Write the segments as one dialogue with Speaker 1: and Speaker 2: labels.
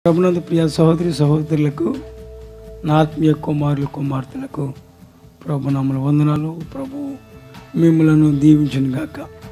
Speaker 1: ప్రభునందు ప్రియ సహోదరి సహోదరులకు, నా ఆత్మీయ కుమారులు కుమార్తెలకు ప్రభునామముల వందనాలు. ప్రభు మిమ్మలను దీవించును గాక.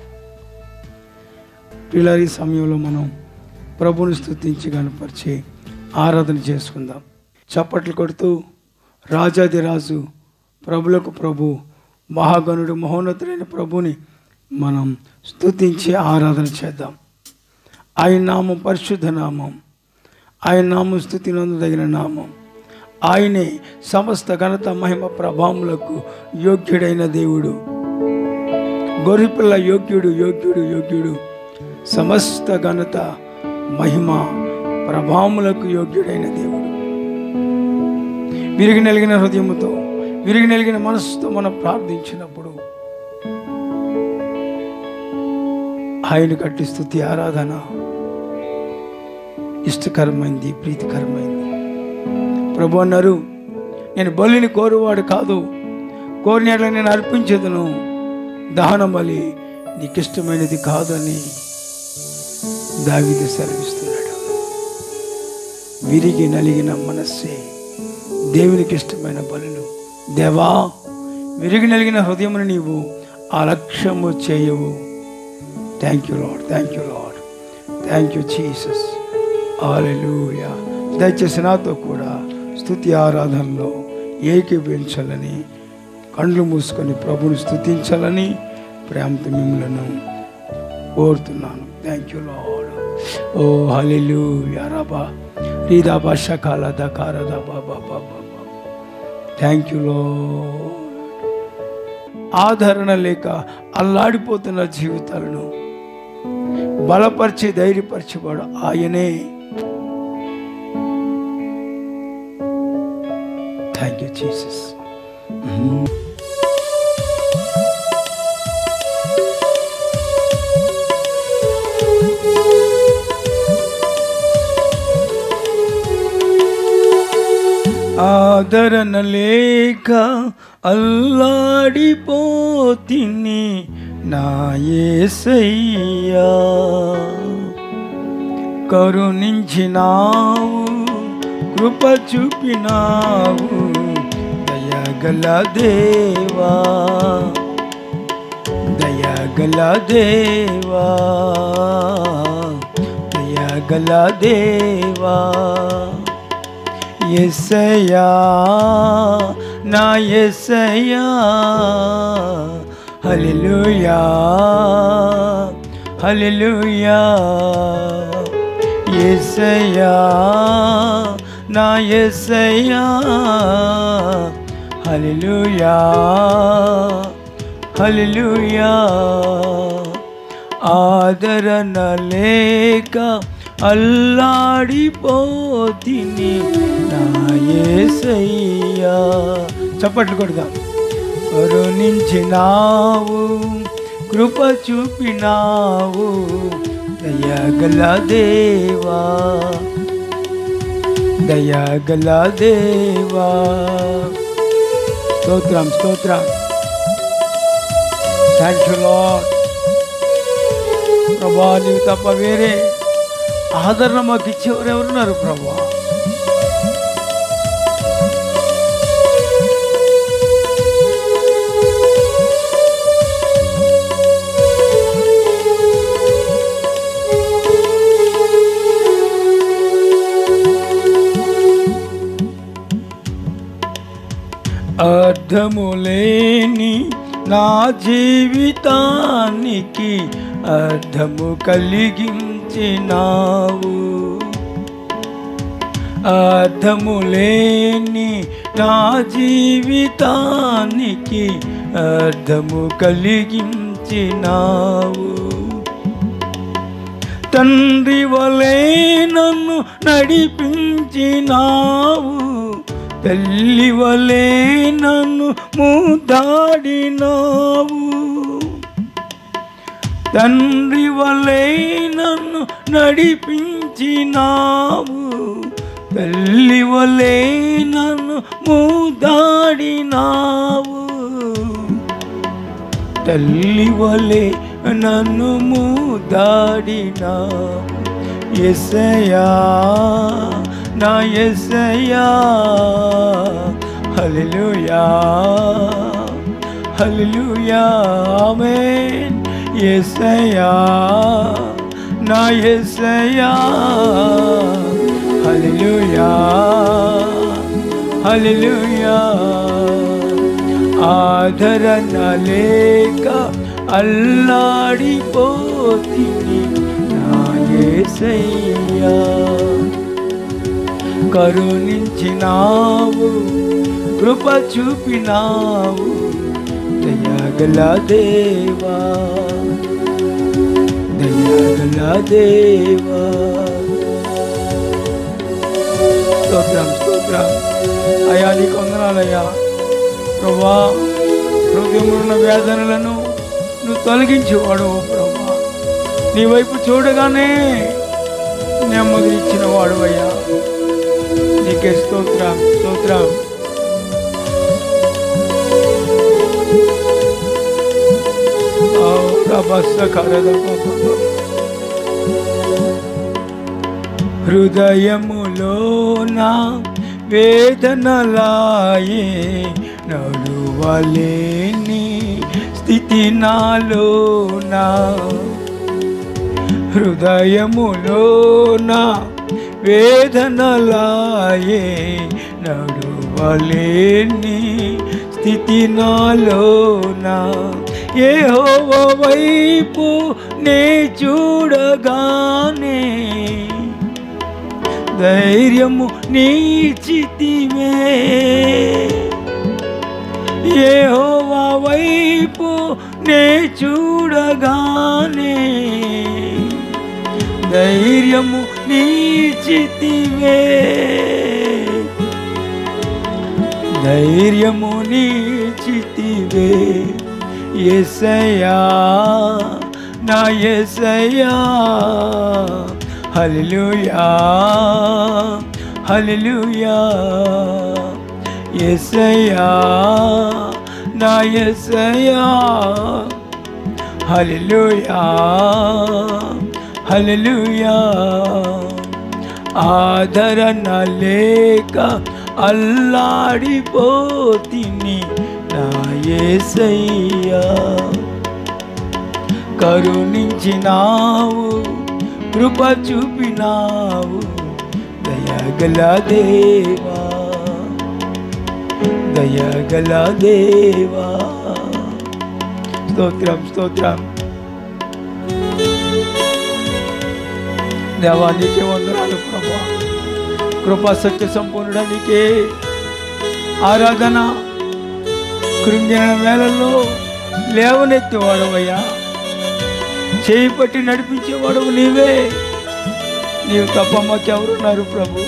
Speaker 1: పిల్లల సమయంలో మనం ప్రభుని స్తుతించి గణపరిచి ఆరాధన చేసుకుందాం. చప్పట్లు కొడుతూ రాజాది రాజు, ప్రభులకు ప్రభు, మహాగణుడు, మహోన్నతుడైన ప్రభుని మనం స్తుతించి ఆరాధన చేద్దాం. ఆయన నామం పరిశుద్ధ నామం, ఆయన నామం స్తుతినందుదగిన నామం. ఆయనే సమస్త ఘనత మహిమ ప్రభావములకు యోగ్యుడైన దేవుడు. గొర్రెపిల్ల యోగ్యుడు, యోగ్యుడు, యోగ్యుడు. సమస్త ఘనత మహిమ ప్రభావములకు యోగ్యుడైన దేవుడు. విరిగి నలిగిన హృదయముతో, విరిగి నలిగిన మనసుతో మనం ప్రార్థించినప్పుడు ఆయన కట్టి స్తుతి ఆరాధన ఇష్టకరమైంది, ప్రీతికరమైంది. ప్రభు అన్నారు, నేను బలిని కోరువాడు కాదు, కోరినట్ల నేను అర్పించేదను, దహన బలి నీకు ఇష్టమైనది కాదు అని దావీదు సెలవిస్తున్నాడు. విరిగి నలిగిన మనస్సే దేవునికి ఇష్టమైన బలులు. దేవా, విరిగి నలిగిన హృదయమును నీవు అలక్ష్యము చేయవు. Thank you Lord, thank you Lord, thank you Jesus. హల్లెలూయా. దయచేసి నాతో కూడా స్తుతి ఆరాధనలో ఏకీభవించాలని, కళ్ళు మూసుకొని ప్రభుని స్తుతించాలని ప్రేమతో మిమ్మలను కోరుతున్నాను. Thank you Lord. ఓ హల్లెలూయా. రబా రీదా భాషకాల దకారదా బాబా బాబా. Thank you Lord. ఆదరణ లేక అల్లాడిపోతున్న జీవితాలను బలపరిచి ధైర్యపరిచేవాడు ఆయనే. Thank you Jesus. ఆదరణ లేక అల్లాడిపోతిని నా యేసయ్యా, కరుణించినావు, కృప చూపినావు, దయగల దేవా, దయగల దేవా, దయగల దేవా. యేసయ్యా, నా యేసయ్యా, హల్లెలూయా, హల్లెలూయా. యేసయ్యా, నా యేసయ్యా, హల్లెలూయా, హల్లెలూయా. ఆదరణ లేక అల్లాడిపోతిని నా యేసయ్యా. చప్పట్లు కొడదాం. కరుణించినావు, కృప చూపినావు, దయగల దేవా, దయగల దేవా. స్తోత్రం, స్తోత్రం. Thank you Lord. ప్రభా, నీవు తప్ప వేరే ఆదరణ మాకు ఇచ్చేవారు ఎవరున్నారు ప్రభా? అర్థము లేని నా జీవితానికి అర్థము కలిగించినావు, అర్థము లేని నా జీవితానికి అర్థము కలిగించినావు. తండ్రి వలె నన్ను నడిపించినావు, తల్లి వలె నన్ను ముద్దాడినావు. తండ్రి వలె నన్ను నడిపించినావు, తల్లి వలె నన్ను ముద్దాడినావు. తల్లి వలె నన్ను ముద్దాడినావు. యేసయ్యా, నా యేసయ్యా. హల్లెలూయా హల్లెలూయా ఆమేన్. యేసయ్యా నా యేసయ్యా. హల్లెలూయా హల్లెలూయా. ఆదరణ లేక అల్లాడిపోతిని నా యేసయ్యా. కరుణించినావు, కృప చూపినావు, దయగల దేవా, దయగల దేవా. స్తోత్రం స్తోత్రం అయ్యా, నీకు వందనాలయ్యా. ప్రభా, హృదయంలో ఉన్న వేదనలను నువ్వు తొలగించేవాడు ప్రభా. నీ వైపు చూడగానే నెమ్మది ఇచ్చిన వాడు అయ్యా. నీకే స్తోత్రం స్తోత్రం. హృదయములోన వేదనలాయే, నడువలేని స్థితి నాలోనా. హృదయములోన వేదనలాయే, నడువలేని స్థితి నాలోనా. యెహోవా వైపు నే చూడగానే ధైర్యము నీచితివే. యెహోవా వైపు నే చూడగానే ధైర్యము నీచితివే. ధైర్యము నీచితివే. యేసయ్యా నా యేసయ్యా. హల్లెలూయా హల్లెలూయా. యేసయ్యా నా యేసయ్యా. హల్లెలూయా హల్లెలూయా. ఆదరణ లేక అల్లాడిపోతిని నా యేసయ్యా. కరుణించినావు, కృప చూపినావు, దయగల దేవా, దయగల దేవా. స్తోత్రం స్తోత్రం. దేవా, నీకే వందనాలు ప్రభా. కృపా సత్య సంపూర్ణుడా నీకే ఆరాధన. కృంగిన వేళల్లో లేవనెత్తేవాడవయ్యా, చేయి పట్టి నడిపించేవాడవు నీవే. నీవు తప్ప మాకెవరున్నారు ప్రభు?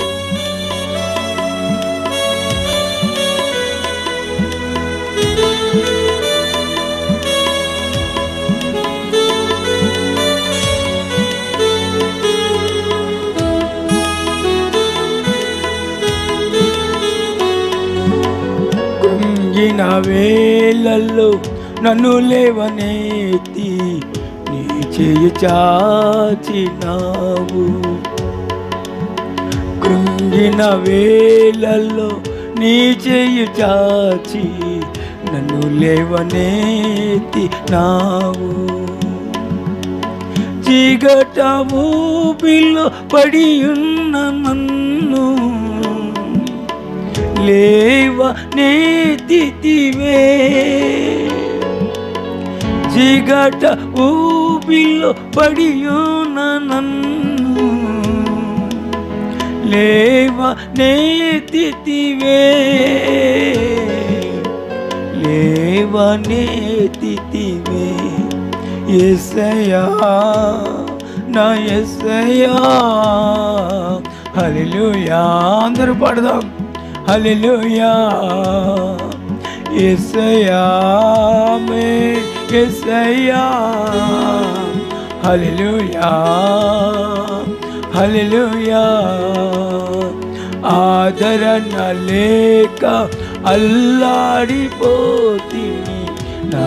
Speaker 1: కృంగిన వేళల్లో నన్ను లేవనెత్తి నీ చేయి చాచినావు. కృంగిన వేళల్లో నీ చేయి చాచి నన్ను లేవనెత్తినావు. చీకట ఊబిలో పడియున్న నన్ను లేవనెత్తితివే. చీకట ఊబిలో పడియున్న నన్ను లేవనెత్తితివే. లేవనెత్తితివే. యేసయ్యా నా యేసయ్యా. హల్లెలూయా. అందరూ పాడదాం. హల్లెలూయా. యేసయ్యా ఆమేన్. యేసయ్యా. హల్లెలూయా హల్లెలూయా. ఆదరణ లేక అల్లాడిపోతిని నా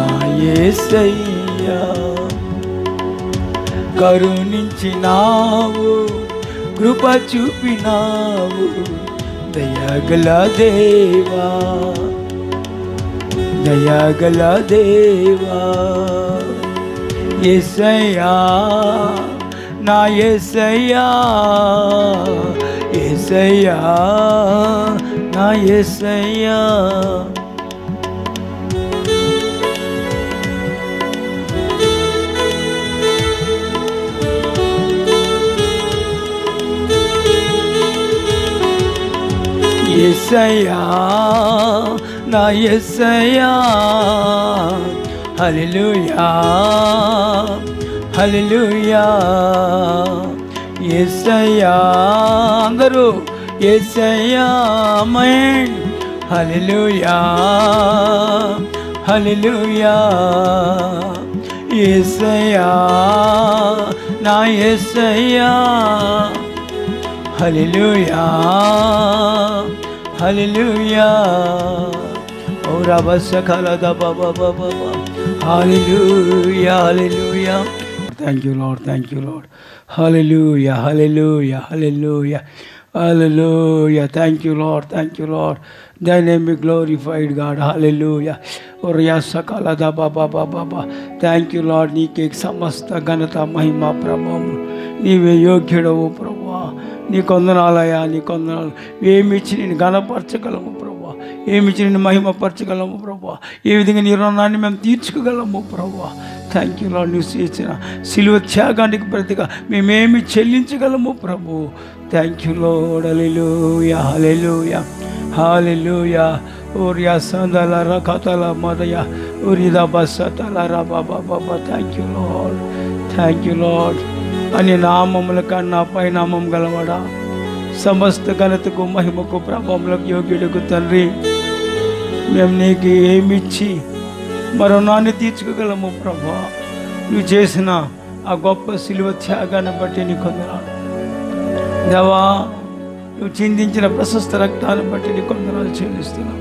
Speaker 1: యేసయ్యా. కరుణించినావు, కృప చూపినావు దయాగల దేవా, దయాగల దేవా. యేసయ్యా నా యేసయ్యా, యేసయ్యా నా యేసయ్యా. యేసయ్యా నా యేసయ్యా, హల్లెలూయా హల్లెలూయా. యేసయ్యా అందరూ యేసయ్యా ఆమేన్. హల్లెలూయా హల్లెలూయా. యేసయ్యా నా యేసయ్యా, హల్లెలూయా హల్లెలూయా. ఓ రబసకలద బాబా బాబా. హల్లెలూయా హల్లెలూయా. Thank you Lord, thank you Lord. హల్లెలూయా హల్లెలూయా హల్లెలూయా హల్లెలూయా. Thank you Lord, thank you Lord. Thy name be glorified God. Hallelujah. Orya sakala da baba baba. Thank you Lord. నీకే సమస్త ఘనత మహిమ ప్రభావములు నీవే యోగ్యుడవు ప్రభువా. నీకు వందనాలయ్యా, నీకు వందనాలు. ఏమిచ్చి నేను ఘనపరచగలము ప్రభువా, ఏమిచ్చి నేను మహిమపరచగలము ప్రభువా, ఏ విధంగా నీ రుణాన్ని మేము తీర్చుకోగలము ప్రభువా. Thank you Lord. నువ్వు చేసిన సిలువ త్యాగానికి ప్రతిగా మేమేమి చెల్లించగలము ప్రభు. Thank you Lord. హల్లెలూయా హల్లెలూయా హల్లెలూయా. ఓరియా సందల రకతల మదయ ఓరిదా బసతల రబా బాబా. Thank you Lord, thank you Lord. అని నామముల కన్నా పైనామం గలవాడా, సమస్త ఘనతకు మహిమకు ప్రభావములకు యోగ్యుడుకు తండ్రి, మేము నీకు ఏమిచ్చి మరో నాన్ని తీర్చుకోగలము ప్రభా. నువ్వు చేసిన ఆ గొప్ప సిలువ త్యాగాన్ని బట్టి నీకు వందనాలు దేవా. నువ్వు చిందించిన ప్రశస్త రక్తాన్ని బట్టి నీకు వందనాలు చెల్లిస్తున్నావు.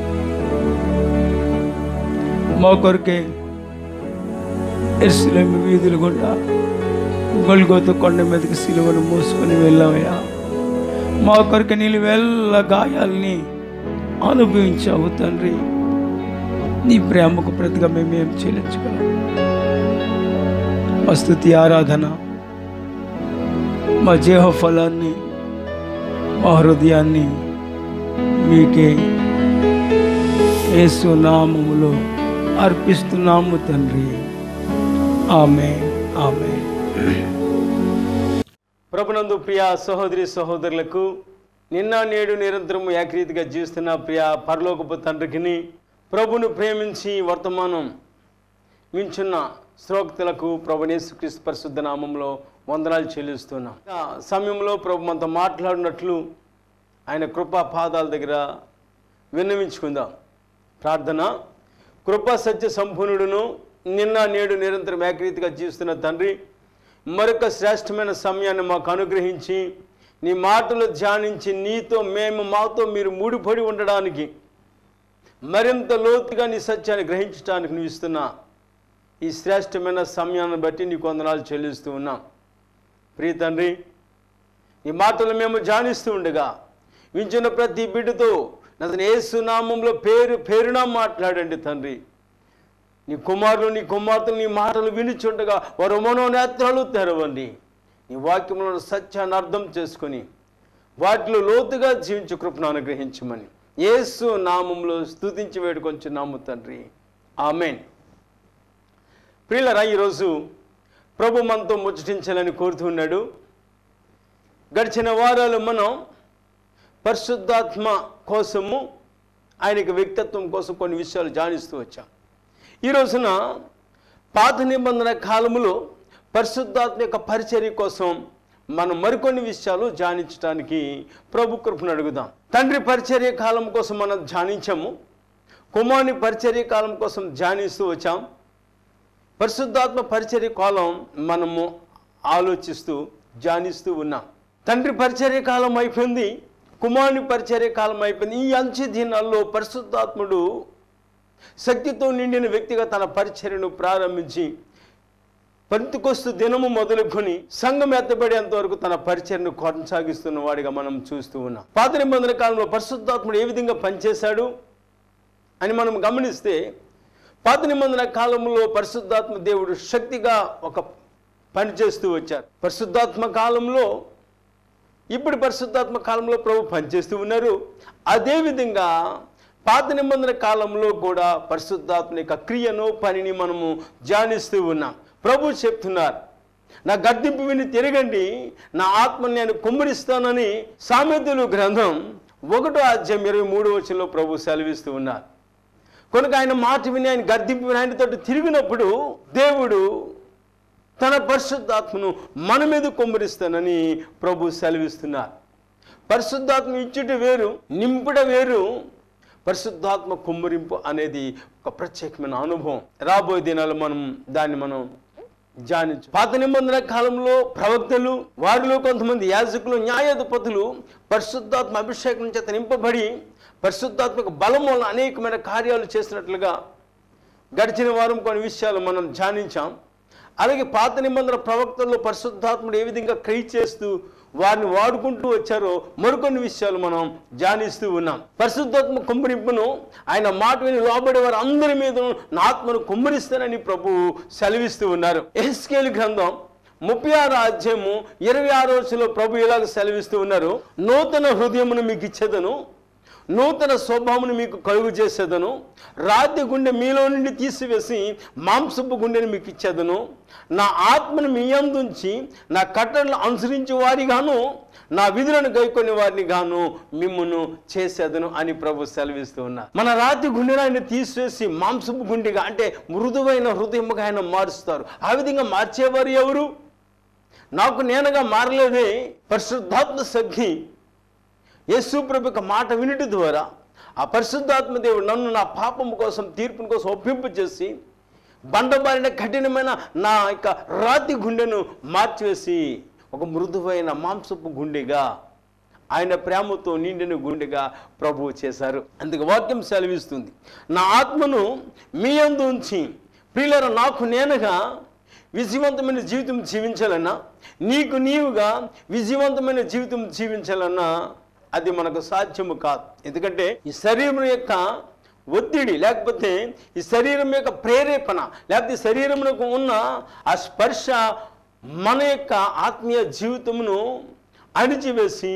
Speaker 1: మా కొరకే యెరూషలేము వీధులు గుండా గొల్గోతా కొండ మీదకి సిలువను మోసుకొని వెళ్ళావయ్యా. మా కొరకు నీళ్ళు వెళ్ళ గాయాలని అనుభవించావు తండ్రి. నీ ప్రేమకు ప్రతిగా మేమేం చెల్లించగలం. మా స్తుతి ఆరాధన, మా జీవ ఫలాన్ని, మా హృదయాన్ని మీకే యేసు నామములో అర్పిస్తున్నాము తండ్రి. ఆమేన్ ఆమేన్.
Speaker 2: ప్రభునందు ప్రియ సహోదరి సహోదరులకు, నిన్న నేడు నిరంతరము ఏకరీతిగా జీవిస్తున్న ప్రియ పరలోకపు తండ్రికిని, ప్రభును ప్రేమించి వర్తమానం మించున్న శ్రోక్తులకు ప్రభుని యేసుక్రీస్తు పరిశుద్ధ నామంలో వందనాలు చెల్లిస్తున్నాం. సమయంలో ప్రభు మనతో మాట్లాడినట్లు ఆయన కృపా పాదాల దగ్గర విన్నవించుకుందాం. ప్రార్థన. కృపా సత్య సంపూర్ణుడును నిన్న నేడు నిరంతరం ఏకరీతిగా జీవిస్తున్న తండ్రి, మరొక శ్రేష్టమైన సమయాన్ని మాకు అనుగ్రహించి నీ మాటలు ధ్యానించి నీతో మేము మాతో మీరు ముడిపడి ఉండడానికి, మరింత లోతుగా నీ సత్యాన్ని గ్రహించడానికి నువ్వు ఇస్తున్న ఈ శ్రేష్టమైన సమయాన్ని బట్టి నీకు వందనాలు చెల్లిస్తూ ఉన్నాం. ప్రియ తండ్రి, నీ మాటలు మేము ధ్యానిస్తూ ఉండగా వింటున్న ప్రతి బిడ్డతో నన్ను యేసు నామంలో పేరున మాట్లాడండి తండ్రి. నీ కుమారులు నీ కుమార్తెలు నీ మాటలు వినిచుండగా వారు మనోనేత్రాలు తెరవండి. నీ వాక్యములను సత్యాన్ని అర్థం చేసుకొని వాటిలో లోతుగా జీవించు కృపను అనుగ్రహించమని యేసు నామంలో స్తుతించి వేడుకొంచున్నాము తండ్రి. ఆమేన్. ప్రియులారా, ఈరోజు ప్రభు మనతో ముచ్చటించాలని కోరుతున్నాడు. గడిచిన వారాలు మనం పరిశుద్ధాత్మ కోసము, ఆయనకి వ్యక్తిత్వం కోసం కొన్ని విషయాలు ధ్యానిస్తూ వచ్చాం. ఈ రోజున పాత నిబంధన కాలములో పరిశుద్ధాత్మ యొక్క పరిచర్య కోసం మనం మరికొన్ని విషయాలు ధ్యానించడానికి ప్రభు కృపను అడుగుదాం. తండ్రి పరిచర్య కాలం కోసం మనం ధ్యానించాము, కుమారుని పరిచర్య కాలం కోసం ధ్యానిస్తూ వచ్చాం. పరిశుద్ధాత్మ పరిచర్య కాలం మనము ఆలోచిస్తూ ధ్యానిస్తూ ఉన్నాం. తండ్రి పరిచర్య కాలం అయిపోయింది, కుమారుని పరిచర్య కాలం అయిపోయింది. ఈ అంచె దినాల్లో పరిశుద్ధాత్ముడు శక్తితో నిండిన వ్యక్తిగా తన పరిచర్యను ప్రారంభించి పెంతెకొస్తు దినము మొదలుకొని సంఘం ఎత్తబడేంత వరకు తన పరిచర్ను కొనసాగిస్తున్న వాడిగా మనం చూస్తూ ఉన్నాం. పాత నిబంధన కాలంలో పరిశుద్ధాత్ముడు ఏ విధంగా పనిచేశాడు అని మనం గమనిస్తే, పాత నిబంధన కాలంలో పరిశుద్ధాత్మ దేవుడు శక్తిగా ఒక పని చేస్తూ వచ్చారు. పరిశుద్ధాత్మ కాలంలో, ఇప్పుడు పరిశుద్ధాత్మ కాలంలో ప్రభు పనిచేస్తూ ఉన్నారు. అదేవిధంగా పాత నిబంధన కాలంలో కూడా పరిశుద్ధాత్మ యొక్క క్రియను, పనిని మనము ధ్యానిస్తూ ఉన్నాం. ప్రభు చెప్తున్నారు, నా గద్దింపు విని తిరగండి, నా ఆత్మని నేను కుమ్మరిస్తానని సామెతలు గ్రంథం 1:23 ప్రభు సెలవిస్తూ ఉన్నారు. కనుక ఆయన మాట విని, ఆయన గద్దింపు విని ఆయనతో తిరిగినప్పుడు దేవుడు తన పరిశుద్ధాత్మను మన మీద కుమ్మరిస్తానని ప్రభు సెలవిస్తున్నారు. పరిశుద్ధాత్మ ఇచ్చుట వేరు, నింపుట వేరు. పరిశుద్ధాత్మ కుమ్మరింపు అనేది ఒక ప్రత్యేకమైన అనుభవం. రాబోయే దినాలు దాన్ని మనం ధ్యానించు. పాత నిబంధన కాలంలో ప్రవక్తలు, వారిలో కొంతమంది యాజకులు, న్యాయాధిపతులు పరిశుద్ధాత్మ అభిషేకం చేత నింపబడి పరిశుద్ధాత్మక బలం వల్ల అనేకమైన కార్యాలు చేసినట్లుగా గడిచిన వారం కొన్ని విషయాలు మనం ధ్యానించాం. అలాగే పాత నిబంధన ప్రవక్తల్లో పరిశుద్ధాత్ముడు ఏ విధంగా క్రియ చేస్తూ వారిని వాడుకుంటూ వచ్చారో మరికొన్ని విషయాలు మనం ధ్యానిస్తూ ఉన్నాం. పరిశుద్ధాత్మ కుమ్మరింపును ఆయన మాట విని లోబడే వారు అందరి మీద నా ఆత్మను కుమ్మరిస్తానని ప్రభు సెలవిస్తూ ఉన్నారు. యెహెజ్కేలు గ్రంథం 36:26 ప్రభు ఇలాగ సెలవిస్తూ ఉన్నారు, నూతన హృదయమును మీకు ఇచ్చేదను, నూతన స్వభావమును మీకు కలుగు చేసేదను, రాతి గుండె మీలో నుండి తీసివేసి మాంసపు గుండెని మీకు ఇచ్చేదను, నా ఆత్మను మీ యందుంచి నా కట్టడలను అనుసరించి వారిగాను నా విధులను గైకొని వారిని గాను మిమ్మును చేసేదను అని ప్రభు సెలవిస్తూ ఉన్నారు. మన రాతి గుండెను ఆయన తీసివేసి మాంసపు గుండెగా, అంటే మృదువైన హృదయముగా ఆయన మారుస్తారు. ఆ విధంగా మార్చేవారు ఎవరు? నాకు నేనుగా మారలేదే, పరిశుద్ధాత్మ సఖి యేసు ప్రభు యొక్క మాట వినుట ద్వారా ఆ పరిశుద్ధాత్మ దేవుడు నన్ను నా పాపం కోసం, తీర్పుని కోసం ఒప్పింపు చేసి బండబారిన కఠినమైన నా యొక్క రాతి గుండెను మార్చివేసి ఒక మృదువైన మాంసపు గుండెగా, ఆయన ప్రేమతో నిండిన గుండెగా ప్రభువు చేశారు. అందుకే వాక్యం సెలవిస్తుంది, నా ఆత్మను మీ యందు ఉంచి ప్రియులారా నాకు నేనుగా విజయవంతమైన జీవితం జీవించాలన్నా, నీకు నీవుగా విజయవంతమైన జీవితం జీవించాలన్నా అది మనకు సాధ్యము కాదు. ఎందుకంటే ఈ శరీరం యొక్క ఒత్తిడి, లేకపోతే ఈ శరీరం యొక్క ప్రేరేపణ, లేకపోతే శరీరమునకు ఉన్న ఆ స్పర్శ మన యొక్క ఆత్మీయ జీవితమును అణిచివేసి,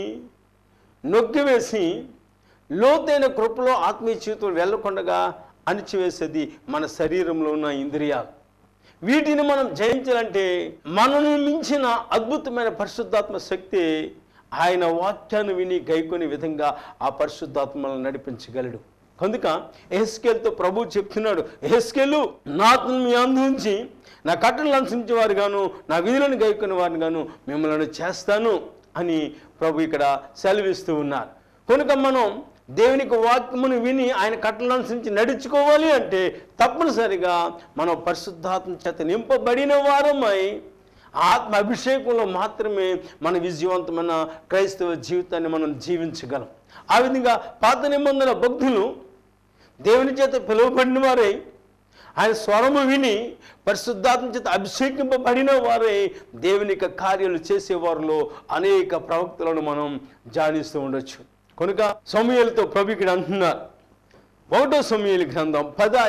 Speaker 2: నొక్కివేసి, లోతైన కృపలో ఆత్మీయ జీవితం వెళ్ళకుండా అణిచివేసేది మన శరీరంలో ఉన్న ఇంద్రియాలు. వీటిని మనం జయించాలంటే మనను మించిన అద్భుతమైన పరిశుద్ధాత్మ శక్తి ఆయన వాక్యాన్ని విని గైకొని విధంగా ఆ పరిశుద్ధాత్మలను నడిపించగలడు. కనుక యెహెజ్కేలుతో ప్రభు చెప్తున్నాడు, యెహెజ్కేలు నా ఆత్మను మీ అందించి నా కట్టడలను అనుసరించే వారు గాను నా విధులను గైకొని వారిని గాను మిమ్మల్ని చేస్తాను అని ప్రభు ఇక్కడ సెలవిస్తూ ఉన్నారు. కనుక మనం దేవునికి వాక్యమును విని ఆయన కట్టడలను అనుసరించి నడుచుకోవాలి అంటే తప్పనిసరిగా మనం పరిశుద్ధాత్మ చేత నింపబడిన వారమై ఆత్మ అభిషేకంలో మాత్రమే మన విజయవంతమైన క్రైస్తవ జీవితాన్ని మనం జీవించగలం. ఆ విధంగా పాత నిబంధన భక్తులు దేవుని చేత పిలువబడిన వారై ఆయన స్వరము విని పరిశుద్ధాత్మ చేత అభిషేకింపబడిన వారై దేవుని కార్యాలు చేసేవారిలో అనేక ప్రవక్తలను మనం ధ్యానిస్తూ ఉండొచ్చు. కనుక సమూయేలుతో ప్రభు ఇక్కడ అంటున్నారు, 1 సమూయేలు గ్రంథం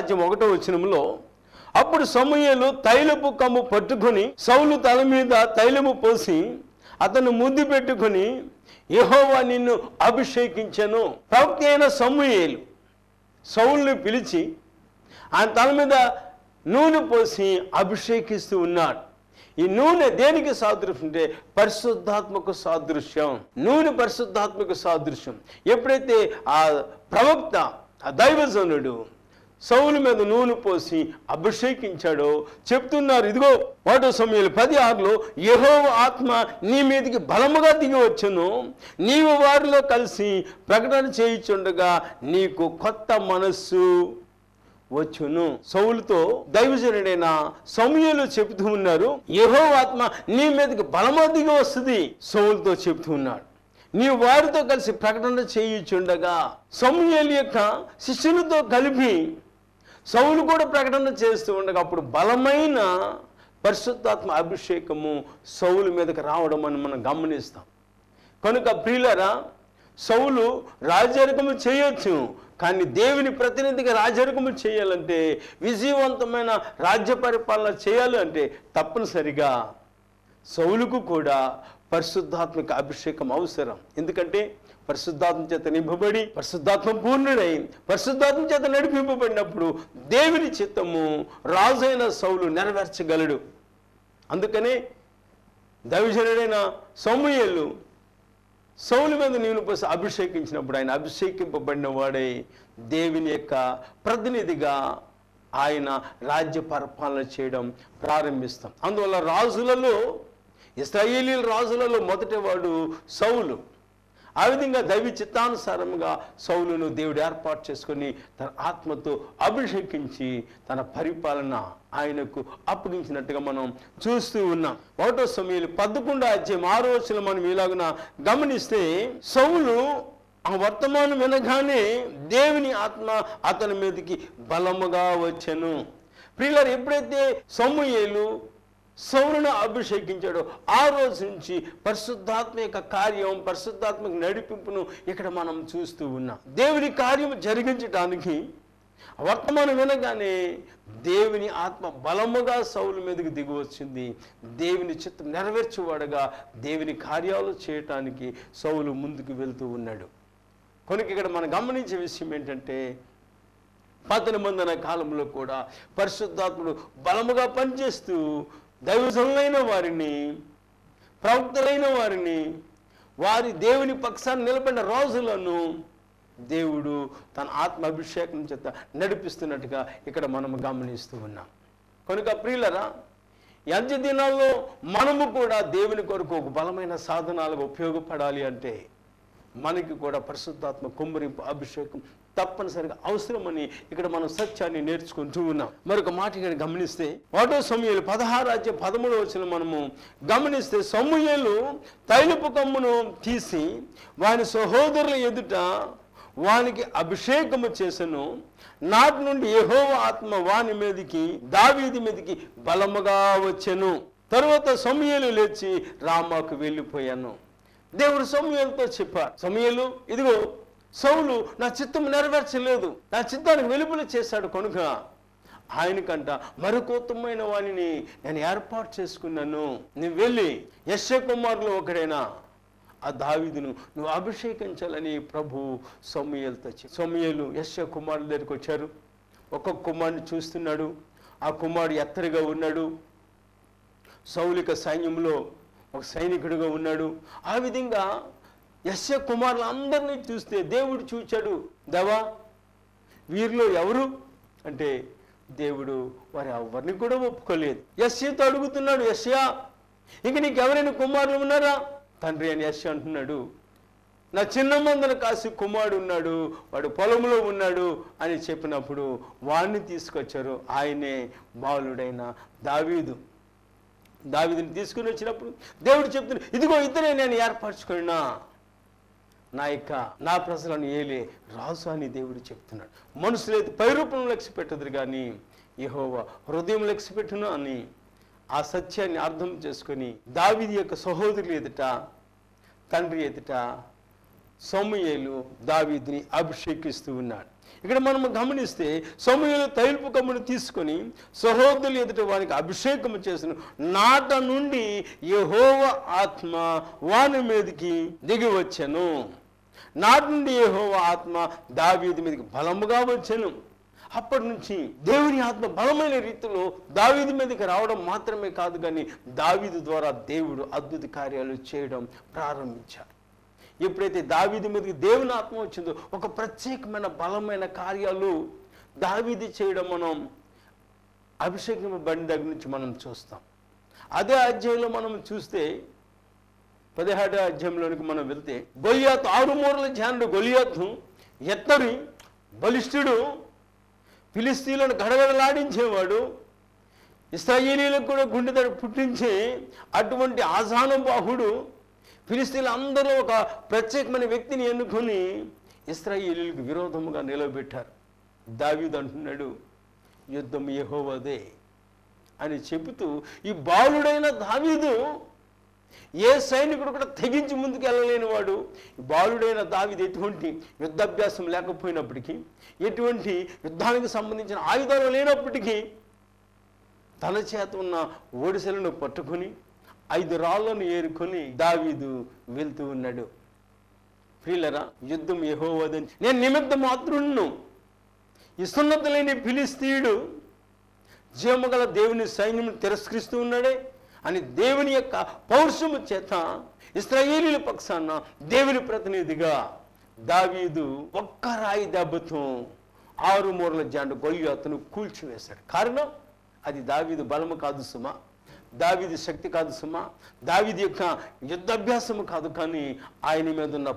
Speaker 2: 10:1 అప్పుడు సమూయేలు తైలపు కమ్ము పట్టుకొని సౌలు తల మీద తైలము పోసి అతను ముద్దు పెట్టుకొని యెహోవా నిన్ను అభిషేకించెను. ప్రవక్త అయిన సమూయేలు సౌలుని పిలిచి ఆయన తల మీద నూనె పోసి అభిషేకిస్తూ ఉన్నాడు. ఈ నూనె దేనికి సాదృశ్యం అంటే పరిశుద్ధాత్మకు సాదృశ్యం. నూనె పరిశుద్ధాత్మకు సాదృశ్యం. ఎప్పుడైతే ఆ ప్రవక్త, ఆ దైవజనుడు సౌలు మీద నూనె పోసి అభిషేకించాడో చెప్తున్నారు, ఇదిగో 1 సమూయేలు 10:6 యెహోవా ఆత్మ నీ మీదకి బలముగా దిగి వచ్చును, నీవు వారిలో కలిసి ప్రకటన చేయుచుండగా నీకు కొత్త మనస్సు వచ్చును. సౌలుతో దైవజనుడైన సమూయేలు చెబుతూ ఉన్నారు, యెహోవా ఆత్మ నీ మీదకి బలముగా దిగి వస్తుంది. సౌలుతో చెబుతూ ఉన్నాడు, నీవు వారితో కలిసి ప్రకటన చేయుచుండగా. సమూయేలు యొక్క శిష్యులతో కలిపి సౌలు కూడా ప్రకటన చేస్తూ ఉండగా అప్పుడు బలమైన పరిశుద్ధాత్మ అభిషేకము సౌలు మీదకి రావడం అని మనం గమనిస్తాం. కనుక ప్రియులారా, సౌలు రాజరికము చేయొచ్చు, కానీ దేవుని ప్రతినిధిగా రాజరికము చేయాలంటే, విజయవంతమైన రాజ్య పరిపాలన చేయాలి అంటే తప్పనిసరిగా సౌలుకు కూడా పరిశుద్ధాత్మక అభిషేకం అవసరం. ఎందుకంటే పరిశుద్ధాత్మ చేత నింపబడి పరిశుద్ధాత్మ పూర్ణుడై పరిశుద్ధాత్మ చేత నడిపింపబడినప్పుడు దేవుని చిత్తము రాజైన సౌలు నెరవేర్చగలడు. అందుకనే దైవజనుడైన సమూయేలు సౌలు మీద నీళ్లు పోసి అభిషేకించినప్పుడు ఆయన అభిషేకింపబడిన వాడై దేవుని యొక్క ప్రతినిధిగా ఆయన రాజ్య పరిపాలన చేయడం ప్రారంభిస్తాం. అందువల్ల రాజులలో, ఇశ్రాయేలీల రాజులలో మొదటివాడు సౌలు. ఆ విధంగా దైవ చిత్తానుసారంగా సౌలును దేవుడు ఏర్పాటు చేసుకొని తన ఆత్మతో అభిషేకించి తన పరిపాలన ఆయనకు అప్పగించినట్టుగా మనం చూస్తూ ఉన్నాం. 1 సమూయేలు 11:6 మనం ఇలాగున గమనిస్తే, సౌలు ఆ వర్తమానం వినగానే దేవుని ఆత్మ అతని మీదకి బలముగా వచ్చెను. ప్రియులారా, ఎప్పుడైతే సమూయేలు సౌలును అభిషేకించాడు ఆ రోజు నుంచి పరిశుద్ధాత్మ యొక్క కార్యం, పరిశుద్ధాత్మక నడిపింపును ఇక్కడ మనం చూస్తూ ఉన్నాం. దేవుని కార్యం జరిగించడానికి వర్తమానం వినగానే దేవుని ఆత్మ బలముగా సౌలు మీదకి దిగి వచ్చింది. దేవుని చిత్తం నెరవేర్చేవాడుగా దేవుని కార్యాలు చేయటానికి సౌలు ముందుకు వెళ్తూ ఉన్నాడు. కనుక ఇక్కడ మనం గమనించే విషయం ఏంటంటే, పాత నిబంధన కాలంలో కూడా పరిశుద్ధాత్ముడు బలముగా పనిచేస్తూ దైవజనులైన వారిని, ప్రవక్తలైన వారిని, వారి దేవుని పక్షాన్ని నిలబడిన రాజులను దేవుడు తన ఆత్మ అభిషేకం చేత నడిపిస్తున్నట్టుగా ఇక్కడ మనం గమనిస్తూ ఉన్నాం. కనుక ప్రియులరా, ఈ అంత్య దినాల్లో మనము కూడా దేవుని కొరకు ఒక బలమైన సాధనాలుగా ఉపయోగపడాలి అంటే మనకి కూడా పరిశుద్ధాత్మ కుమ్మరింపు అభిషేకం తప్పనిసరిగా అవసరమని ఇక్కడ మనం సత్యాన్ని నేర్చుకుంటూ ఉన్నాం. మరొక మాట ఇక్కడ గమనిస్తే 1 సమూయేలు 16:13 మనము గమనిస్తే, సమూయేలు తైలపు కమ్మును తీసి వాని సహోదరుల ఎదుట వానికి అభిషేకము చేసెను. నాటి నుండి యెహోవా ఆత్మ వాని మీదకి, దావీదు మీదకి బలముగా వచ్చెను. తరువాత సమూయేలు లేచి రామాకు వెళ్ళిపోయాను. దేవుడు సమూయేలుతో చెప్పారు, సమూయేలు, ఇదిగో సౌలు నా చిత్తం నెరవేర్చలేదు, నా చిత్తానికి వెలుపల చేశాడు, కనుక ఆయనకంట మరొకమైన వాణిని నేను ఏర్పాటు చేసుకున్నాను. నువ్వు వెళ్ళి యెష్షయి కుమారులు ఒకడైనా ఆ దావీదును నువ్వు అభిషేకించాలని ప్రభు సమూయేలుతో చెప్పారు. సమూయేలు యెష్షయి కుమారుల దగ్గరికి వచ్చారు. ఒక్కొక్క కుమారుని చూస్తున్నాడు. ఆ కుమారుడు ఎత్తరిగా ఉన్నాడు, సౌలిక సైన్యంలో ఒక సైనికుడిగా ఉన్నాడు. ఆ విధంగా యెష్షయి కుమారులందరినీ చూస్తే దేవుడు చూచాడు, దేవా వీరిలో ఎవరు అంటే దేవుడు వారి ఎవరిని కూడా ఒప్పుకోలేదు. యెష్షయితో అడుగుతున్నాడు, యెష్షయా ఇంక నీకు ఎవరైనా కుమారులు ఉన్నారా? తండ్రి అని యెష్షయి అంటున్నాడు, నా చిన్న మందన కాసి కుమారుడు ఉన్నాడు, వాడు పొలంలో ఉన్నాడు అని చెప్పినప్పుడు వాడిని తీసుకొచ్చారు. ఆయనే బాలుడైన దావీదుని తీసుకుని వచ్చినప్పుడు దేవుడు చెప్తున్నాడు, ఇదిగో ఇద్దరే నేను ఏర్పరచుకున్నా, నా ప్రజలను ఏలే రాజు అని దేవుడు చెప్తున్నాడు. మనుషులైతే పైరూపం లక్ష్య పెట్టదురు కానీ యెహోవా హృదయం లక్ష్య పెట్టును అని ఆ సత్యాన్ని అర్థం చేసుకొని దావీదు యొక్క సహోదరుల ఎదుట, తండ్రి ఎదుట సమూయేలు దావీదుని అభిషేకిస్తూ ఉన్నాడు. ఇక్కడ మనం గమనిస్తే సమూయేలు తైలపు కమ్మును తీసుకొని సహోదరుల ఎదుట వానికి అభిషేకం చేసిన నాట నుండి యెహోవా ఆత్మ వాని మీదకి దిగి వచ్చెను. నాటి నుండి యెహోవా ఆత్మ దావీదు మీదకి బలముగా వచ్చెను. అప్పటి నుంచి దేవుని ఆత్మ బలమైన రీతిలో దావీదు మీదకి రావడం మాత్రమే కాదు, కానీ దావీదు ద్వారా దేవుడు అద్భుత కార్యాలు చేయడం ప్రారంభించాడు. ఎప్పుడైతే దావీదు మీదకి దేవుని ఆత్మ వచ్చిందో ఒక ప్రత్యేకమైన బలమైన కార్యాలు దావీదు చేయడం మనం అభిషేకం బండి దగ్గర నుంచి మనం చూస్తాం. అదే అధ్యాయంలో మనం చూస్తే 17వ అధ్యాయంలోనికి మనం వెళ్తే, గొలియాతు 6 మూరల జానుడు గొలియాతు ఎత్తరి బలిష్ఠుడు, ఫిలిస్తీయులను గడగడలాడించేవాడు, ఇశ్రాయేలీయులకు కూడా గుండె పుట్టించే అటువంటి ఆజానుబాహుడు, ఫిలిస్తీయులు అందరూ ఒక ప్రత్యేకమైన వ్యక్తిని ఎన్నుకొని ఇశ్రాయేలీయులకు విరోధముగా నిలబెట్టారు. దావీదు అంటున్నాడు, యుద్ధం యెహోవాదే, అని చెబుతూ ఈ బాలుడైన దావీదు ఏ సైనికుడు కూడా తెగించి ముందుకు వెళ్ళలేని వాడు. బాలుడైన దావీదు ఎటువంటి యుద్ధాభ్యాసం లేకపోయినప్పటికీ, ఎటువంటి యుద్ధానికి సంబంధించిన ఆయుధాలు లేనప్పటికీ తన చేత ఉన్న ఓడిసెలను పట్టుకొని 5 రాళ్లను ఏరుకొని దావీదు వెళ్తూ ఉన్నాడు. ప్రియులరా, యుద్ధం యెహోవాదని, నేను నిమిత్త మాత్రుడును, ఈ సున్నతి లేని ఫిలిష్తీయుడు జీవముగల దేవుని సైన్యం తిరస్కరిస్తూ ఉన్నాడే అని దేవుని యొక్క పౌరుషము చేత ఇశ్రాయేలీల పక్షాన దేవుని ప్రతినిధిగా దావీదు ఒక్క రాయి దెబ్బతో 6 మూరల జాండు గొల్యాతును కూల్చివేశాడు. కారణం, అది దావీదు బలము కాదు సుమా, దావీదు శక్తి కాదు సుమా, దావీదు యొక్క యుద్ధాభ్యాసము కాదు, కానీ ఆయన మీద ఉన్న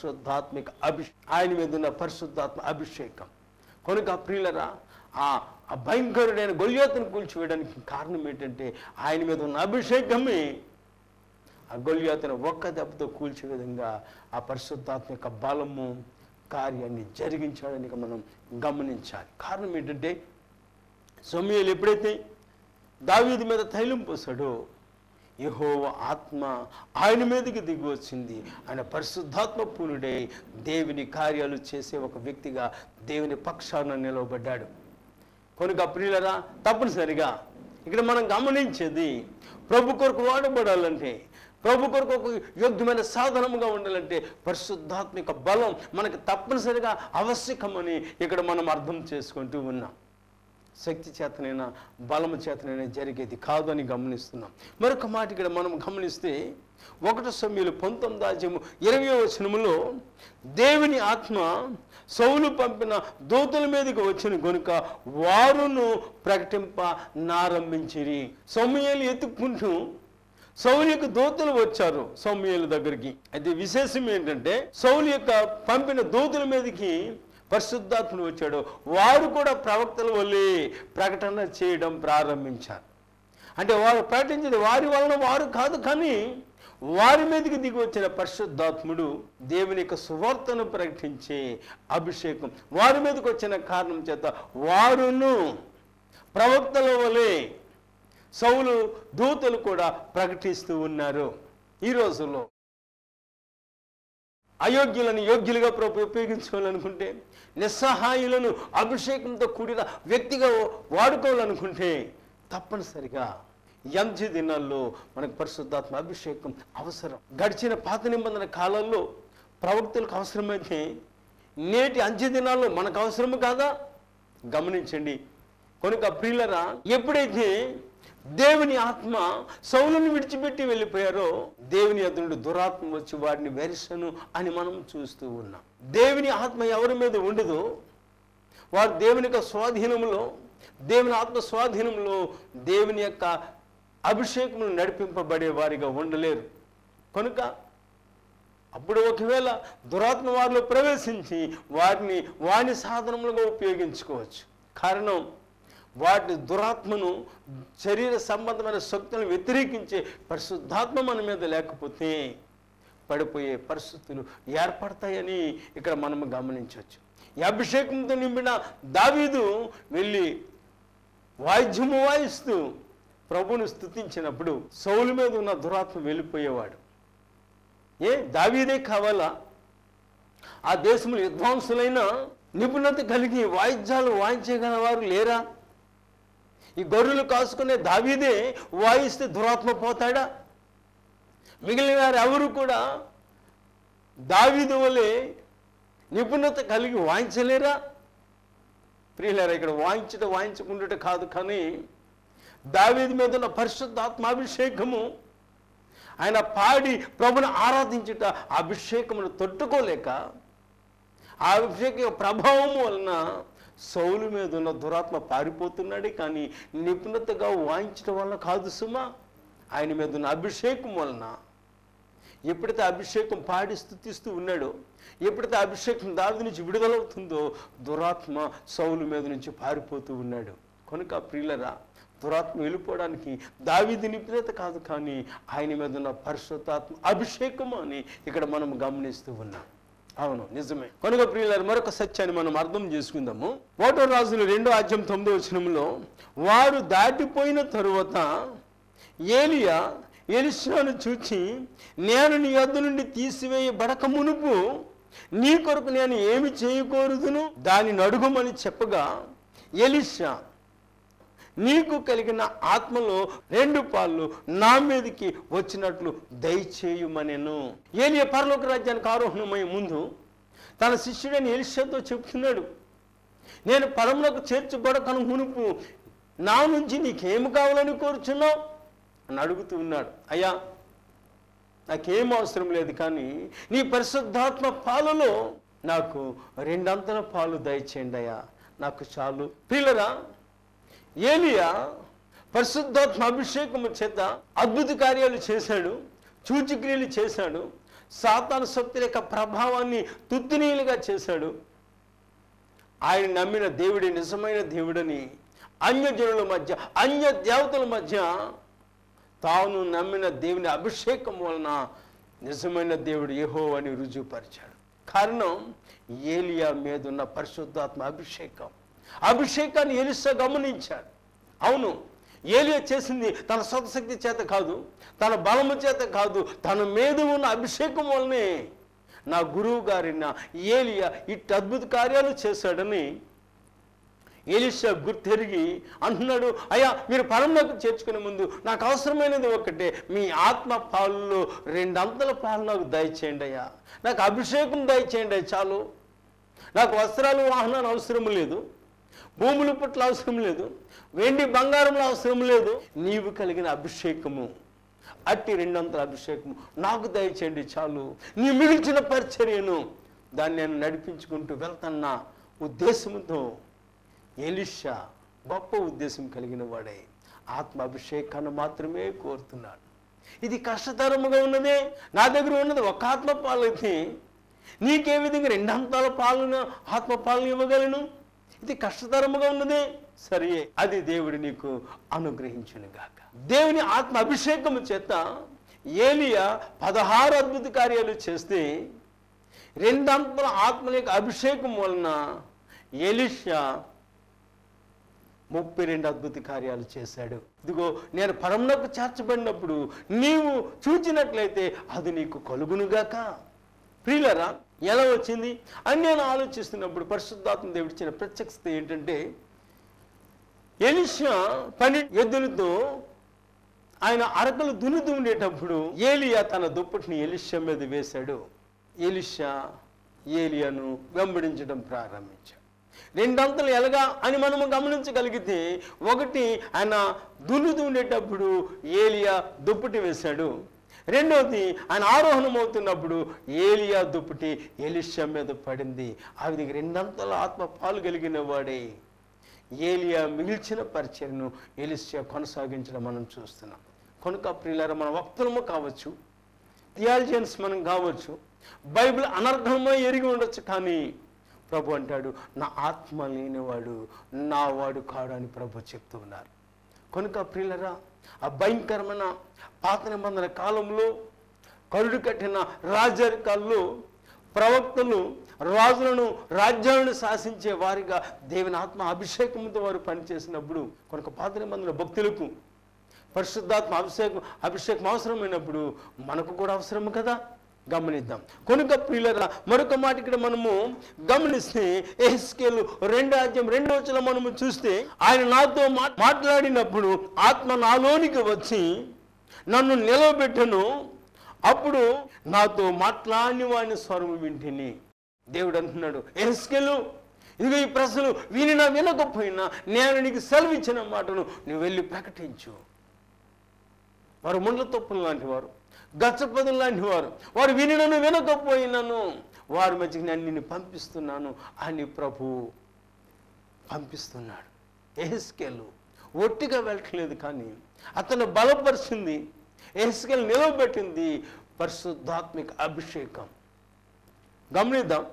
Speaker 2: పరిశుద్ధాత్మ అభిషేకం. కనుక ప్రియులరా, ఆ భయంకరుడైన గొల్యాతును కూల్చివేయడానికి కారణం ఏంటంటే ఆయన మీద ఉన్న అభిషేకమే ఆ గొల్యాతును ఒక్క దెబ్బతో కూల్చే విధంగా ఆ పరిశుద్ధాత్మ యొక్క బలము కార్యాన్ని జరిగించాడని మనం గమనించాలి. కారణం ఏంటంటే సమూయేలు ఎప్పుడైతే దావీదు మీద తైలం పోసాడో యెహోవా ఆత్మ ఆయన మీదకి దిగి వచ్చింది. ఆయన పరిశుద్ధాత్మ పూర్ణుడై దేవుని కార్యాలు చేసే ఒక వ్యక్తిగా దేవుని పక్షాన నిలవబడ్డాడు. కనుక ప్రియులరా, తప్పనిసరిగా ఇక్కడ మనం గమనించేది, ప్రభు కొరకు వాడబడాలంటే, ప్రభు కొరకు ఒక యోగ్యమైన సాధనముగా ఉండాలంటే పరిశుద్ధాత్మిక బలం మనకు తప్పనిసరిగా ఆవశ్యకమని ఇక్కడ మనం అర్థం చేసుకుంటూ ఉన్నాం. శక్తి చేతనైనా బలము చేతనైనా జరిగేది కాదు అని గమనిస్తున్నాం. మరొక మాట ఇక్కడ మనం గమనిస్తే 1 సమూయేలు 19:20 దేవుని ఆత్మ సౌలు పంపిన దూతల మీదకి వచ్చిన గనుక వారును ప్రకటింపనారంభించిరి. సమూయేలు ఎత్తుకుంటూ సౌలు యొక్క దూతలు వచ్చారు సమూయేలు దగ్గరికి. అయితే విశేషం ఏంటంటే సౌలు యొక్క పంపిన దూతల మీదకి పరిశుద్ధాత్ముడు వచ్చాడు. వారు కూడా ప్రవక్తల వల్లే ప్రకటన చేయడం ప్రారంభించారు. అంటే వారు ప్రకటించేది వారి వలన వారు కాదు, కానీ వారి మీదకి దిగి వచ్చిన పరిశుద్ధాత్ముడు దేవుని యొక్క సువార్తను ప్రకటించే అభిషేకం వారి మీదకి వచ్చిన కారణం చేత వారును ప్రవక్తల వలె సౌలు దూతలు కూడా ప్రకటిస్తూ ఉన్నారు. ఈ రోజుల్లో అయోగ్యులను యోగ్యులుగా ఉపయోగించుకోవాలనుకుంటే, నిస్సహాయులను అభిషేకంతో కూడిన వ్యక్తిగా వాడుకోవాలనుకుంటే తప్పనిసరిగా అంత్య దినాల్లో మనకు పరిశుద్ధాత్మ అభిషేకం అవసరం. గడిచిన పాత నిబంధన కాలంలో ప్రవక్తలకు అవసరమైతే నేటి అంత్య దినాల్లో మనకు అవసరము కాదా? గమనించండి. కనుక ప్రియులరా, ఎప్పుడైతే దేవుని ఆత్మ సౌలుని విడిచిపెట్టి వెళ్ళిపోయారో దేవుని అతనుడు దురాత్మ వచ్చి వాడిని వెరసను అని మనం చూస్తూ ఉన్నాం. దేవుని ఆత్మ ఎవరి మీద ఉండదో వారు దేవుని యొక్క స్వాధీనంలో, దేవుని ఆత్మ స్వాధీనంలో దేవుని యొక్క అభిషేకమును నడిపింపబడే వారిగా ఉండలేరు. కనుక అప్పుడు ఒకవేళ దురాత్మ వారిలో ప్రవేశించి వారిని సాధనములుగా ఉపయోగించుకోవచ్చు. కారణం, వాటి దురాత్మను శరీర సంబంధమైన శక్తులను వ్యతిరేకించే పరిశుద్ధాత్మ మన మీద లేకపోతే పడిపోయే పరిస్థితులు ఏర్పడతాయని ఇక్కడ మనం గమనించవచ్చు. ఈ అభిషేకంతో నింపిన దావీదు వెళ్ళి వాయిద్యము వాయిస్తూ ప్రభువును స్తుతించినప్పుడు సౌలు మీద ఉన్న దురాత్మ వెళ్ళిపోయేవాడు. దావీదే కావాలా? ఆ దేశంలో విద్వాంసులైన నిపుణత కలిగి వాయిద్యాలు వాయించగల వారు లేరా? ఈ గొర్రెలు కాసుకునే దావీదే వాయిస్తే దురాత్మ పోతాడా? మిగిలిన వారు ఎవరు కూడా దావీదు వలె నిపుణత కలిగి వాయించలేరా? ప్రియులారా, ఇక్కడ వాయించకుండాట కాదు, కానీ దావీదు మీద ఉన్న పరిశుద్ధాత్మాభిషేకము, ఆయన పాడి ప్రభుని ఆరాధించుట అభిషేకమును తట్టుకోలేక ఆ అభిషేక ప్రభావం వలన సౌలు మీద ఉన్న దురాత్మ పారిపోతున్నాడే, కానీ నిపుణతగా వాయించడం వలన కాదు సుమా, ఆయన మీద ఉన్న అభిషేకం వలన. ఎప్పుడైతే అభిషేకం పాడి స్తుతిస్తూ ఉన్నాడో, ఎప్పుడైతే అభిషేకం దావీదు నుంచి విడుదలవుతుందో దురాత్మ సౌలు మీద నుంచి పారిపోతూ ఉన్నాడు. కనుక ప్రియులరా, దురాత్మ వెళ్ళిపోవడానికి దావీదు నిపుణత కాదు, కానీ ఆయన మీద ఉన్న పరిశుద్ధాత్మ అభిషేకం అని ఇక్కడ మనం గమనిస్తూ ఉన్నాం. అవును, నిజమే. కనుక ప్రియులారా, మరొక సత్యాన్ని మనం అర్థం చేసుకుందాము. 1 రాజులు 2:9 వారు దాటిపోయిన తరువాత ఏలియా ఎలీషాను చూచి, నేను నీ యొద్ద నుండి తీసివేయబడక మునుపు నీ కొరకు నేను ఏమి చేయకూడదును, దానిని అడుగుమని చెప్పగా, ఎలీషా, నీకు కలిగిన ఆత్మలో 2 పాళ్ళు నా మీదకి వచ్చినట్లు దయచేయుమనెను. ఏలియా పరలోక రాజ్యానికి ఆరోహణమయ్యే ముందు తన శిష్యుడైన ఎలీషాతో చెప్తున్నాడు, నేను పరములకు చేర్చబడకను మునుపు నా నుంచి నీకేమి కావాలని కోరుచున్నావు అని అడుగుతూ ఉన్నాడు. అయ్యా, నాకేం అవసరం లేదు, కానీ నీ పరిశుద్ధాత్మ పాలలో నాకు 2 అంతల పాలు దయచేయండి అయ్యా, నాకు చాలు. ప్రియులరా, ఏలియా పరిశుద్ధాత్మ అభిషేకము చేత అద్భుత కార్యాలు చేశాడు, సూచక్రియలు చేశాడు, సాతాను శక్తుల యొక్క ప్రభావాన్ని తుత్తునీయులుగా చేశాడు. ఆయన నమ్మిన దేవుడి నిజమైన దేవుడని అన్యజనుల మధ్య, అన్య దేవతల మధ్య తాను నమ్మిన దేవుని అభిషేకం వలన నిజమైన దేవుడు యెహోవా అని రుజువుపరిచాడు. కారణం ఏలియా మీద ఉన్న పరిశుద్ధాత్మ అభిషేకాన్ని ఎలీషా గమనించాడు. అవును, ఏలియా చేసింది తన స్వతశక్తి చేత కాదు, తన బలము చేత కాదు, తన మీద ఉన్న అభిషేకం వల్లనే నా గురువు గారిన ఏలియా ఇట్టి అద్భుత కార్యాలు చేశాడని ఎలీషా గుర్తెరిగి అంటున్నాడు, అయ్యా, మీరు పరమునకు చేర్చుకునే ముందు నాకు అవసరమైనది ఒకటే, మీ ఆత్మ పాలలో 2 అంతల పాలు నాకు దయచేయండి అయ్యా, నాకు అభిషేకం దయచేయండి అయ్యా, చాలు. నాకు వస్త్రాలు వాహనాలు అవసరం లేదు, భూముల పట్ల అవసరం లేదు, వెండి బంగారంలో అవసరం లేదు, నీవు కలిగిన అభిషేకము, అట్టి 2 అంతల అభిషేకము నాకు దయచేయండి చాలు. నీ మిగిల్చిన పరిచర్యను దాన్ని నేను నడిపించుకుంటూ వెళ్తున్న ఉద్దేశంతో ఎలీషా గొప్ప ఉద్దేశం కలిగిన వాడే ఆత్మ అభిషేకాన్ని మాత్రమే కోరుతున్నాడు. ఇది కష్టతరముగా ఉన్నదే, నా దగ్గర ఉన్నది ఒక ఆత్మ పాలైతే నీకే విధంగా 2 అంతల పాలను ఆత్మ పాలన ఇవ్వగలను? ఇది కష్టతరముగా ఉన్నదే. సరే, అది దేవుడు నీకు అనుగ్రహించునుగాక. దేవుని ఆత్మ అభిషేకము చేత ఏలియా 16 అద్భుత కార్యాలు చేస్తే 2 అంతల ఆత్మ యొక్క అభిషేకం వలన ఎలీషా 32 అద్భుత కార్యాలు చేశాడు. ఇదిగో, నేను పరమునకు చేర్చబడినప్పుడు నీవు చూచినట్లయితే అది నీకు కలుగునుగాక. ప్రియులరా, ఎలా వచ్చింది అని నేను ఆలోచిస్తున్నప్పుడు పరిశుద్ధాత్మ దేవుడు ఇచ్చిన ప్రత్యక్షత ఏంటంటే, ఎలీషా 12 ఎద్దులతో ఆయన అరకలు దున్నుతూ ఉండేటప్పుడు ఏలియా తన దుప్పటిని ఎలీషా మీద వేశాడు. ఎలీషా ఏలియాను వెంబడించడం ప్రారంభించాడు. 2 అంతలు ఎలాగా అని మనము గమనించగలిగితే, ఒకటి, ఆయన దున్నుతూ ఉండేటప్పుడు ఏలియా దుప్పటి వేశాడు. రెండవది, ఆయన ఆరోహణం అవుతున్నప్పుడు ఏలియా దుప్పటి ఎలీషా మీద పడింది. ఆ విధంగా 2 అంతల ఆత్మ పాలు కలిగిన వాడే ఏలియా మిగిల్చిన పరిచర్యను ఎలీషా కొనసాగించడం మనం చూస్తున్నాం. కనుక ప్రియులారా, మన వక్తులము కావచ్చు, థియాలజియన్స్ మనం కావచ్చు, బైబిల్ అనర్థమై ఎరిగి ఉండొచ్చు, కానీ ప్రభు అంటాడు, నా ఆత్మ లేనివాడు నా వాడు కాడు అని ప్రభు చెప్తూ ఉన్నారు. కనుక ప్రియులరా, ఆ భయంకరమైన పాత నిబంధన కాలంలో కరుడు కట్టిన రాజరికాల్లో ప్రవక్తలు రాజులను, రాజ్యాలను శాసించే వారిగా దేవుని ఆత్మ అభిషేకంతో వారు పనిచేసినప్పుడు, కనుక పాత నిబంధన భక్తులకు పరిశుద్ధాత్మ అభిషేకం అవసరమైనప్పుడు మనకు కూడా అవసరం కదా. గమనిద్దాం. కనుక ప్రియులరా, మరొక మాట ఇక్కడ మనము గమనిస్తే, యెహెజ్కేలు 2:2 మనము చూస్తే, ఆయన నాతో మాట్లాడినప్పుడు ఆత్మ నాలోనికి వచ్చి నన్ను నిలవబెట్టను, అప్పుడు నాతో మాట్లాడిన వాని స్వరము వింటిని. దేవుడు అంటున్నాడు, యెహెజ్కేలు, ఇదిగో ఈ ప్రజలు వినినా వినకపోయినా నేను నీకు సెలవిచ్చిన మాటను నువ్వు వెళ్ళి ప్రకటించు. వారు ముండ్ల తొప్పులు లాంటి వారు, గచ్చపదులు లాంటి వారు, వారు వినినను వినకపోయినను వారి మధ్యకి నేను నిన్ను పంపిస్తున్నాను అని ప్రభు పంపిస్తున్నాడు. యెహెజ్కేలు ఒట్టిగా వెళ్ళట్లేదు, కానీ అతను బలపరిచింది, యెహెజ్కేలు నిలవబెట్టింది పరిశుద్ధాత్మిక అభిషేకం. గమనిద్దాం.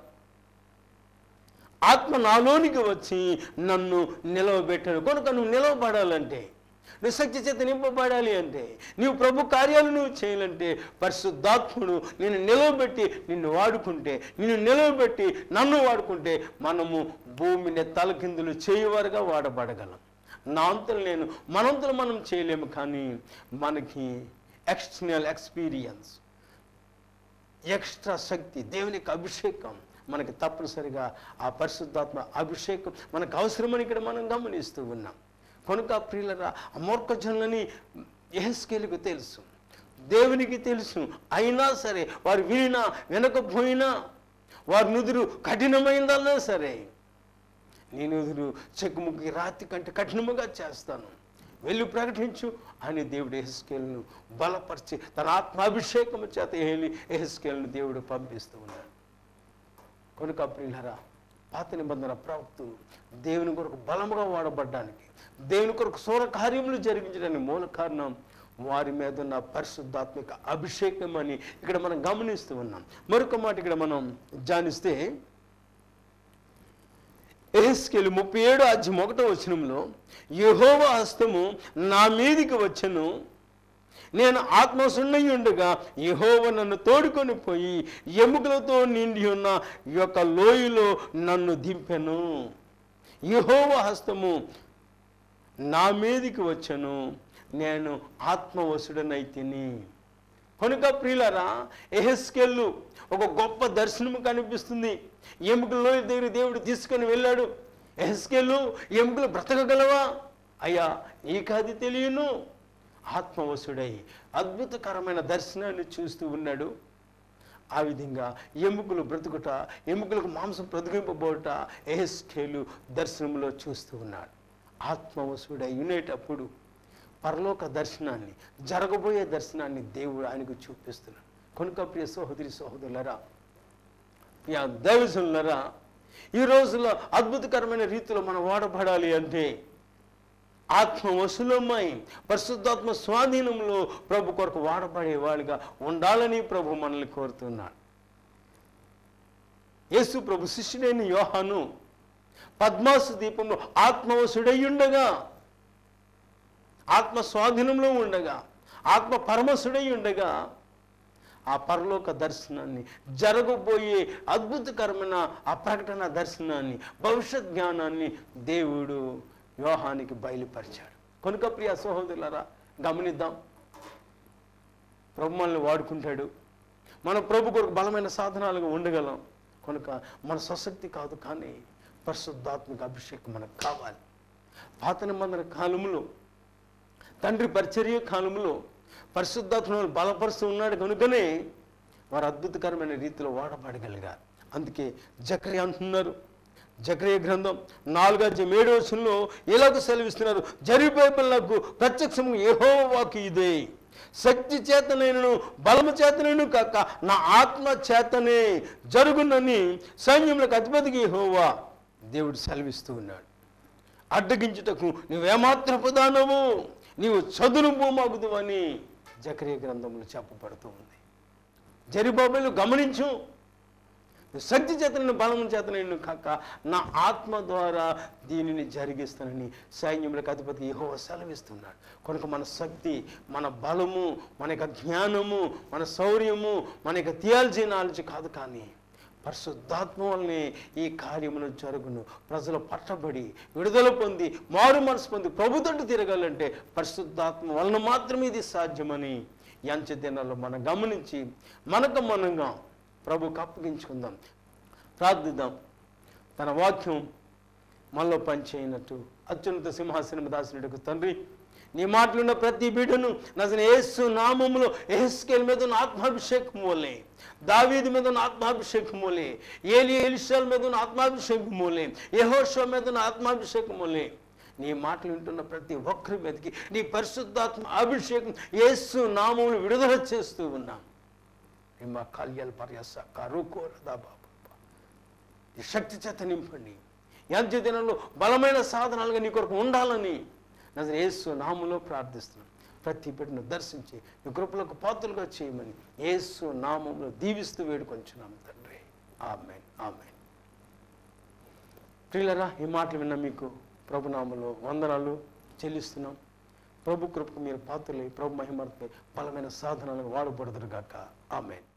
Speaker 2: ఆత్మ నాలోనికి వచ్చి నన్ను నిలవబెట్టాడు. కనుక నువ్వు నిలవబడాలంటే, నువ్వు శక్తి చేత నింపబడాలి అంటే, నీవు ప్రభు కార్యాలు నువ్వు చేయాలంటే, పరిశుద్ధాత్ముడు నిన్ను నిలవబెట్టి నిన్ను వాడుకుంటే, నిన్ను నిలవబెట్టి నన్ను వాడుకుంటే మనము భూమిని తలకిందులు చేయవారుగా వాడబడగలం. నా అంతలు నేను, మనంతలు మనం చేయలేము. కానీ మనకి ఎక్స్టర్నల్ ఎక్స్పీరియన్స్, ఎక్స్ట్రా శక్తి, దేవునికి అభిషేకం మనకి తప్పనిసరిగా ఆ పరిశుద్ధాత్మ అభిషేకం మనకు అవసరమని ఇక్కడ మనం గమనిస్తూ ఉన్నాం. కనుక ప్రియులరా, మూర్ఖజనులని యెహెజ్కేలుకు తెలుసు, దేవునికి తెలుసు. అయినా సరే వారు వినినా వినకపోయినా, వారి నుదురు కఠినమైందన్నా సరే, నీ నుదురు చెక్కుముక్కి రాతి కంటే కఠినముగా చేస్తాను, వెళ్ళి ప్రకటించు అని దేవుడు యెహెజ్కేలును బలపరిచి తన ఆత్మాభిషేకము చేత యెహెజ్కేలును దేవుడు పంపిస్తూ ఉన్నాడు. కనుక ప్రియులరా, పాత నిబంధన ప్రవక్తలు దేవుని కొరకు బలముగా వాడబడ్డానికి, దేవుని కొరకు సౌర కార్యములు జరిగించడానికి మూల కారణం వారి మీద ఉన్న పరిశుద్ధాత్మిక అభిషేకం అని ఇక్కడ మనం గమనిస్తూ ఉన్నాం. మరొక మాట ఇక్కడ మనం ధ్యానిస్తే, యెహెజ్కేలు 37:1 యెహోవా హస్తము నా మీదికి వచ్చెను, నేను ఆత్మశున్నై ఉండగా యెహోవా నన్ను తోడుకొని పోయి ఎముకలతో నిండి ఉన్న ఈ యొక్క లోయలో నన్ను దింపెను. యెహోవా హస్తము నా మీదికి వచ్చెను, నేను ఆత్మవశుడనైతిని. కనుక ప్రియులారా, యెహెజ్కేలు ఒక గొప్ప దర్శనం కనిపిస్తుంది. ఎముకల లోయ దగ్గర దేవుడు తీసుకొని వెళ్ళాడు. యెహెజ్కేలు, ఎముకలు బ్రతకగలవా? అయ్యా, నీకది తెలియను. ఆత్మవశుడై అద్భుతకరమైన దర్శనాన్ని చూస్తూ ఉన్నాడు. ఆ విధంగా ఎముకలు బ్రతుకుట, ఎముకలకు మాంసం బ్రతికింపబోట యెహెజ్కేలు దర్శనంలో చూస్తూ ఉన్నాడు. ఆత్మవశుడై ఉండేటప్పుడు పరలోక దర్శనాన్ని, జరగబోయే దర్శనాన్ని దేవుడు ఆయనకు చూపిస్తున్నాడు. కనుక ప్రియ సహోదరి సహోదరులరా, ప్రియ దైవజనులరా, ఈ రోజుల్లో అద్భుతకరమైన రీతిలో మనం వాడబడాలి అంటే ఆత్మవశులమై పరిశుద్ధాత్మ స్వాధీనంలో ప్రభు కొరకు వాడబడేవాళ్ళుగా ఉండాలని ప్రభు మనల్ని కోరుతున్నాడు. యేసు ప్రభు శిష్యుడైన యోహాను పద్మాసు దీపంలో ఆత్మవశుడై ఉండగా, ఆత్మ స్వాధీనంలో ఉండగా, ఆత్మ పరమశుడై ఉండగా ఆ పరలోక దర్శనాన్ని, జరగబోయే అద్భుతకరమైన ఆ ప్రకటన దర్శనాన్ని, భవిష్యత్ జ్ఞానాన్ని దేవుడు యోహానికి బయలుపరిచాడు. కనుక ప్రియ సహోదరులారా, గమనిద్దాం. ప్రభు మనల్ని వాడుకుంటాడు. మన ప్రభు కొరకు బలమైన సాధనాలుగా ఉండగలం. కనుక మన స్వశక్తి కాదు, కానీ పరిశుద్ధాత్మిక అభిషేకం మనకు కావాలి. పాత నిబంధన కాలంలో, తండ్రి పరిచర్య కాలంలో పరిశుద్ధాత్మను బలపరుస్తూ ఉన్నాడు. కనుకనే వారు అద్భుతకరమైన రీతిలో వాడబడగలిగారు. అందుకే జకర్యా అంటున్నారు, జకర్యా గ్రంథం 4:7 ఇలాగ సెలవిస్తున్నారు, జెరుబ్బయలు ప్రత్యక్షము యెహోవా వాక్కు ఇదే, శక్తి చేతనైనను బలము చేతనైనను కాక నా ఆత్మ చేతనే జరుగునని సైన్యములకు అధిపతికి యెహోవా దేవుడు సెలవిస్తూ ఉన్నాడు. అడ్డగించుటకు నువ్వేమాత్రపు దానవు, నీవు చదును భూమగుదు అని జకర్యా గ్రంథంలో చెప్పబడుతూ ఉంది. జెరుబ్బయలు గమనించు, శక్తి చేతనైన బలము చేతనైన కాక నా ఆత్మ ద్వారా దీనిని జరిగిస్తానని సైన్యములకు అధిపతి యెహోవా సెలవిస్తున్నాడు. కనుక మన శక్తి, మన బలము, మన యొక్క జ్ఞానము, మన శౌర్యము, మన యొక్క థియాలజీ నాలెడ్జ్ కాదు, కానీ పరిశుద్ధాత్మ వల్లనే ఈ కార్యమును జరుగును. ప్రజలు పట్టబడి విడుదల పొంది మారు మనసు పొంది ప్రభుత్వం తిరగాలంటే పరిశుద్ధాత్మ వలన మాత్రమే ఇది సాధ్యమని ఎంచ దినాల్లో మనం గమనించి మనకు మనంగా ప్రభుకు అప్పగించుకుందాం, ప్రార్థిద్దాం. తన వాక్యం మనలో పనిచేయనట్టు అత్యున్నత సింహాసనం దాసినట్టుకు తండ్రి, నీ మాటలున్న ప్రతి బిడ్డను నజరేయుడైన యేసు నామములో యెహెజ్కేలు మీద ఉన్న ఆత్మాభిషేకం వలె, దావీదు మీద ఉన్న ఆత్మాభిషేకం వలె, ఎలీషా మీద ఉన్న ఆత్మాభిషేకం వలె, యెహోషువ మీద ఉన్న ఆత్మాభిషేకం వలె నీ మాటలు వింటున్న ప్రతి ఒక్కరి మీదకి నీ పరిశుద్ధాత్మ అభిషేకం యేసు నామములో విడుదల చేస్తూ ఉన్నాం. మా కాల్యాల పర్యాస కరుకోరదా బాబా, ఈ శక్తి చేత నింపండి. ఎంత దినంలో బలమైన సాధనాలుగా నీ కొరకు ఉండాలని నజరేయుడైన యేసు నామములో ప్రార్థిస్తున్నాం. ప్రతి బిడ్డను దర్శించి నీ కృపలకు పాత్రలుగా చేయమని యేసు నామములో దీవిస్తూ వేడుకొంచున్నాం తండ్రి. ఆమేన్, ఆమేన్. ప్రియులరా, ఈ మాటలు విన్న మీకు ప్రభునామములో వందనాలు చెల్లిస్తున్నాం. ప్రభు కృపకు మీరు పాత్రలై ప్రభు మహిమార్థమై బలమైన సాధనాలను వాడబడుదురు గాక. ఆమేన్.